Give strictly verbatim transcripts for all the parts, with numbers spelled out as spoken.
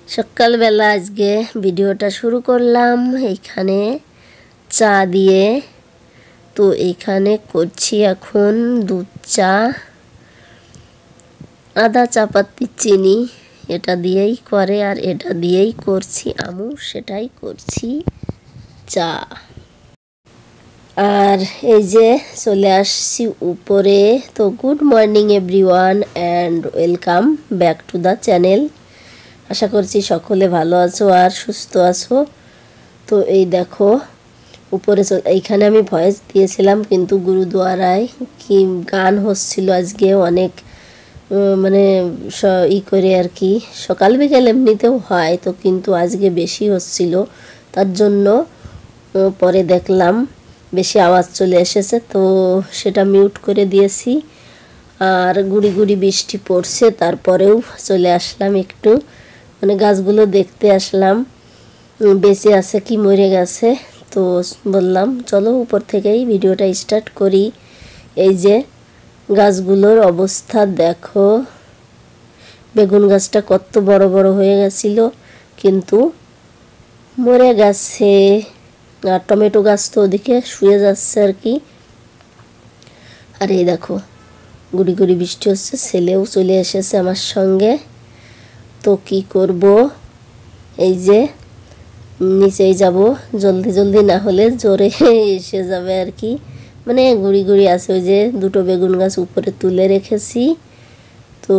সকালবেলা আজকে ভিডিওটা শুরু করলাম এইখানে চা দিয়ে। তো এইখানে করছি এখন দুধ চা, আদা চাপাতি চিনি এটা দিয়েই করে, আর এটা দিয়েই করছি আমু সেটাই করছি চা। আর এই যে চলে আসছি উপরে। তো good morning everyone and welcome back to the channel. আশা করছি সকলে ভালো আছো আর সুস্থ আছো। তো এই দেখো উপরে এইখানে আমি ভয়েস দিয়েছিলাম, কিন্তু গুরুদুয়ারায় কি গান হচ্ছিল আজকে অনেক, মানে ই করে আর কি, সকাল বিকেল এমনিতেও হয় তো, কিন্তু আজকে বেশি হচ্ছিল, তার জন্য পরে দেখলাম বেশি আওয়াজ চলে এসেছে, তো সেটা মিউট করে দিয়েছি। আর গুড়ি গুড়ি বৃষ্টি পড়ছে, তারপরেও চলে আসলাম একটু, মানে গাছগুলো দেখতে আসলাম বেঁচে আছে কি মরে গেছে। তো বললাম চলো উপর থেকেই ভিডিওটা স্টার্ট করি। এই যে গাছগুলোর অবস্থা দেখো, বেগুন গাছটা কত বড় বড় হয়ে গেছিল কিন্তু মরে গেছে। আর টমেটো গাছ তো ওদিকে শুয়ে যাচ্ছে আর কি। আর এই দেখো গুড়ি গুড়ি বৃষ্টি হচ্ছে, ছেলেও চলে এসেছে আমার সঙ্গে। তো কি করব, এই যে নিচেই যাব, জলদি জলদি না হলে জোরে এসে যাবে আর কি। মানে গুড়ি গুড়ি আছে, ওই যে দুটো বেগুন গাছ উপরে তুলে রেখেছি, তো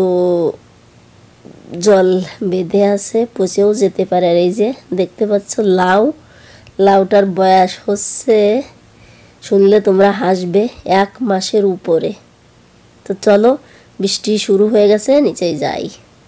জল বেঁধে আছে, পচেও যেতে পারে। আর এই যে দেখতে পাচ্ছ লাউ, লাউটার বয়স হচ্ছে শুনলে তোমরা হাসবে, এক মাসের উপরে। তো চলো বৃষ্টি শুরু হয়ে গেছে, নিচেই যাই।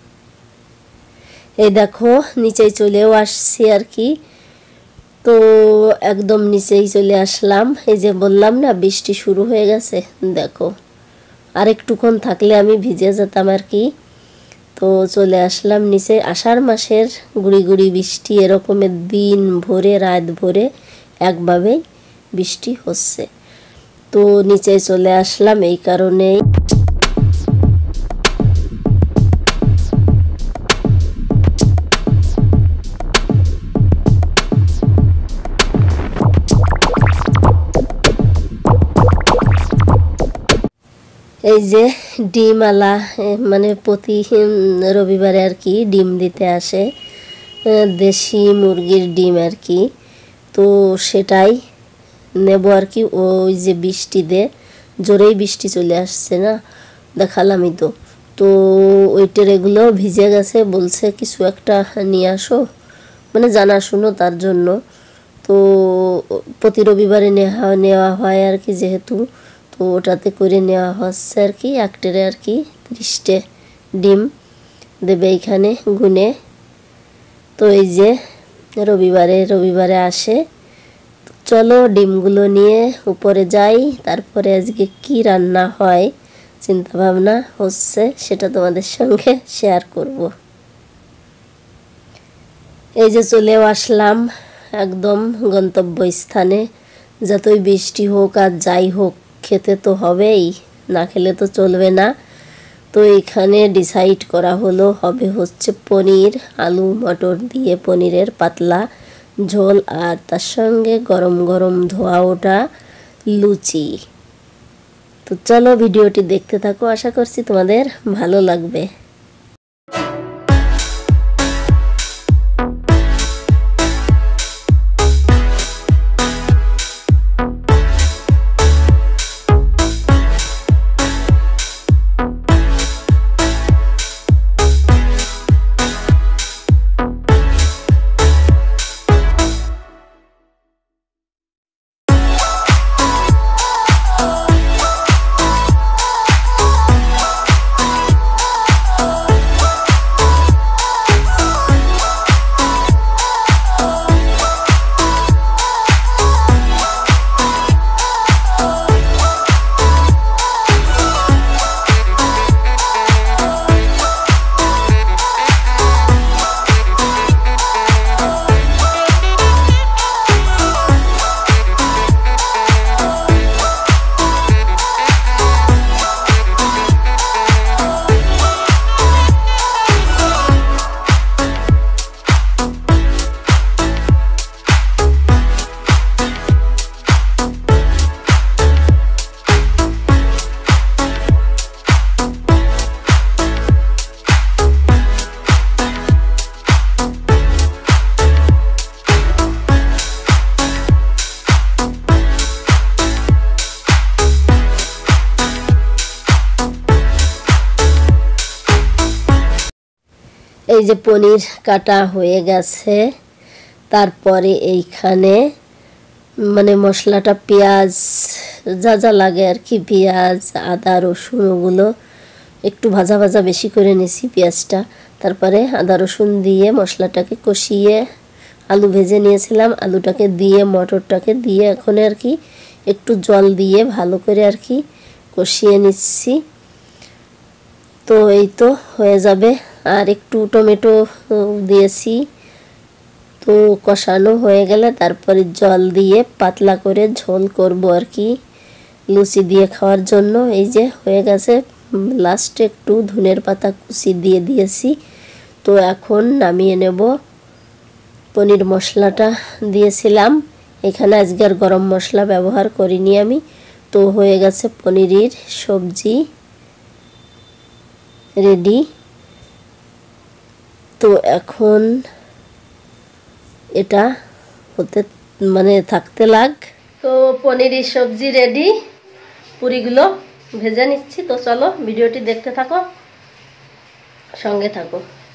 এই দেখো নিচেই চলেও আসছি আর কি। তো একদম নিচেই চলে আসলাম। এই যে বললাম না বৃষ্টি শুরু হয়ে গেছে, দেখো আর একটুক্ষণ থাকলে আমি ভিজে যেতাম আর কি। তো চলে আসলাম নিচে। আষাঢ় মাসের গুড়ি গুড়ি বৃষ্টি, এরকমের দিন ভরে রাত ভরে একভাবেই বৃষ্টি হচ্ছে। তো নিচে চলে আসলাম এই কারণেই। এই যে ডিমওয়ালা, মানে প্রতি রবিবারে আর কি ডিম দিতে আসে, দেশি মুরগির ডিম আর কি। তো সেটাই নেব আর কি। ওই যে বৃষ্টি দে জোরেই বৃষ্টি চলে আসছে না, দেখালামই তো। তো ওই ট্রেগুলো ভিজে গেছে, বলছে কিছু একটা নিয়ে আসো, মানে জানা শুনো তার জন্য। তো প্রতি রবিবারে নেওয়া নেওয়া হয় আর কি যেহেতু, তো ওটাতে করে নেওয়া হচ্ছে আর কি। এক ট্রে আর কি ত্রিশটে ডিম দেবে এইখানে গুনে। তো এই যে রবিবারে রবিবারে আসে। চলো ডিমগুলো নিয়ে উপরে যাই, তারপরে আজকে কি রান্না হয় চিন্তা ভাবনা হচ্ছে, সেটা তোমাদের সঙ্গে শেয়ার করব। এই যে চলেও আসলাম একদম গন্তব্যস্থানে। যতই বৃষ্টি হোক আর যাই হোক খেতে তো হবেই, না খেলে তো চলবে না। তো এখানে ডিসাইড করা হলো হবে হচ্ছে পনির, আলু মটর দিয়ে পনিরের পাতলা ঝোল, আর তার সঙ্গে গরম গরম ধোয়া ওটা লুচি। তো চলো ভিডিওটি দেখতে থাকো, আশা করছি তোমাদের ভালো লাগবে। এই যে পনির কাটা হয়ে গেছে। তারপরে এইখানে মানে মশলাটা পেঁয়াজ যা যা লাগে আর কি, পেঁয়াজ আদা রসুন ওগুলো একটু ভাজা ভাজা বেশি করে নিছি পেঁয়াজটা। তারপরে আদা রসুন দিয়ে মশলাটাকে কষিয়ে আলু ভেজে নিয়েছিলাম, আলুটাকে দিয়ে মটরটাকে দিয়ে এখন আর কি একটু জল দিয়ে ভালো করে আর কি কষিয়ে নিচ্ছি। তো এই তো হয়ে যাবে। আর একটু টমেটো দিয়েছি। তো কষানো হয়ে গেলে তারপরে জল দিয়ে পাতলা করে ঝোল করব আর কি লুচি দিয়ে খাওয়ার জন্য। এই যে হয়ে গেছে। লাস্টে একটু ধনের পাতা কুচি দিয়ে দিয়েছি। তো এখন নামিয়ে নেব। পনির মশলাটা দিয়েছিলাম, এখানে আজকে আর গরম মশলা ব্যবহার করিনি আমি। তো হয়ে গেছে পনিরের সবজি রেডি। তো এখন এটা হতে মানে থাকতে লাগ। তো পনিরের সবজি রেডি, পুরিগুলো ভেজে নিচ্ছি। তো চলো ভিডিওটি দেখতে থাকো, সঙ্গে থাকো।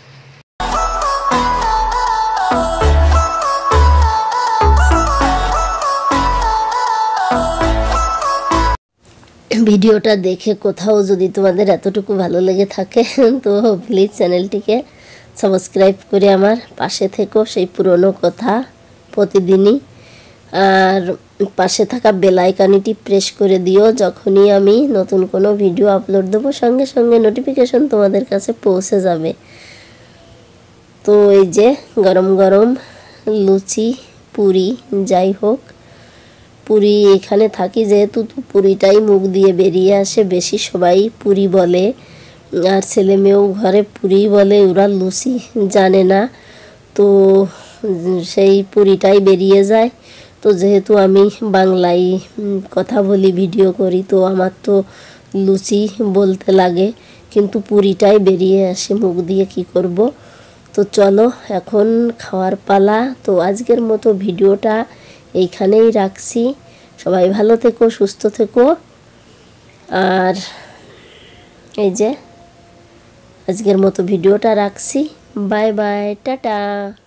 ভিডিওটা দেখে কোথাও যদি তোমাদের এতটুকু ভালো লেগে থাকে তো প্লিজ চ্যানেলটিকে সাবস্ক্রাইব করে আমার পাশে থেকো সেই পুরনো কথা প্রতিদিনই। আর পাশে থাকা বেল আইকনটি প্রেস করে দিও, যখনই আমি নতুন কোনো ভিডিও আপলোড দেবো সঙ্গে সঙ্গে নোটিফিকেশন তোমাদের কাছে পৌঁছে যাবে। তো এই যে গরম গরম লুচি পুরি, যাই হোক পুরি এখানে থাকি যেহেতু, তো পুরিটাই মুখ দিয়ে বেরিয়ে আসে বেশি। সবাই পুরি বলে, আর ছেলে মেয়েও ঘরে পুরি বলে, ওরা লুচি জানে না। তো সেই পুরিটাই বেরিয়ে যায়। তো যেহেতু আমি বাংলায় কথা বলি, ভিডিও করি, তো আমার তো লুচি বলতে লাগে, কিন্তু পুরিটাই বেরিয়ে আসে মুখ দিয়ে, কি করব। তো চলো এখন খাওয়ার পালা। তো আজকের মতো ভিডিওটা এইখানেই রাখছি। সবাই ভালো থেকো, সুস্থ থেকো। আর এই যে আজকের মতো ভিডিওটা রাখছি। Bye bye, tata.